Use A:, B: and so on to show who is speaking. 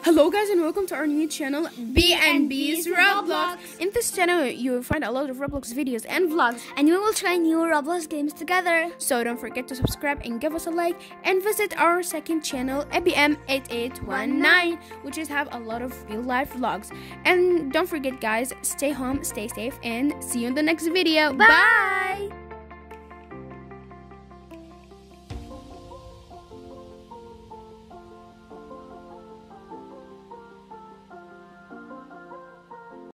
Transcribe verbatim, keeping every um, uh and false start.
A: Hello guys and welcome to our new channel
B: B and B's Roblox.
A: In this channel you will find a lot of Roblox videos and vlogs,
B: And we will try new Roblox games together.
A: so don't forget to subscribe and give us a like, and visit our second channel A B M eight eight one nine, which is have a lot of real life vlogs. And don't forget guys, stay home, stay safe, and see you in the next video.
B: Bye.